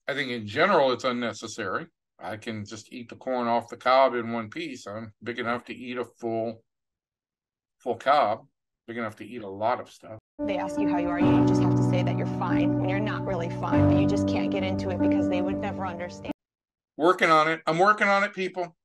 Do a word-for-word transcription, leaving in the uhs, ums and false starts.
I think in general it's unnecessary. I can just eat the corn off the cob in one piece. I'm big enough to eat a full full cob, big enough to eat a lot of stuff. They ask you how you are, you just have to say that you're fine when you're not really fine, but you just can't get into it because they would never understand. Working on it. I'm working on it, people.